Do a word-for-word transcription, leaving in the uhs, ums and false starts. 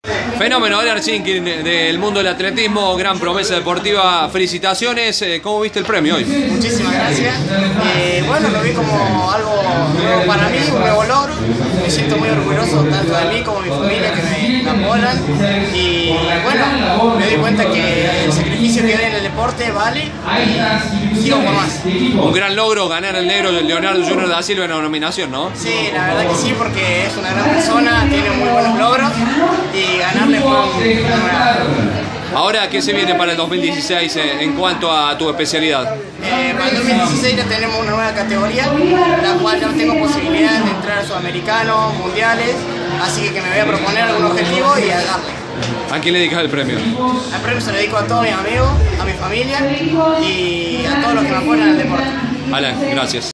Fenómeno, Alan Chinkin, del mundo del atletismo, gran promesa deportiva. Felicitaciones. ¿Cómo viste el premio hoy? Muchísimas gracias. Eh, bueno, lo vi como algo nuevo para mí, un nuevo logro. Me siento muy orgulloso tanto de mí como de mi familia que me, me apoyan. Y bueno, me doy cuenta que el sacrificio que hay en el deporte vale y sigo por más. Un gran logro ganar el negro Leonardo Junior da Silva en la nominación, ¿no? Sí, la verdad que sí, porque es una gran persona, tiene muy buenos logros y ganarle fue una... Ahora, ¿qué se viene para el dos mil dieciséis en cuanto a tu especialidad? Eh, para el dos mil dieciséis ya tenemos una nueva categoría, la cual ya tengo posibilidad de entrar a sudamericanos, mundiales, así que, que me voy a proponer algún objetivo y a darle. ¿A quién le dedicas el premio? El premio se lo dedico a todos mis amigos, a mi familia y a todos los que me apoyan en el deporte. Alan, gracias.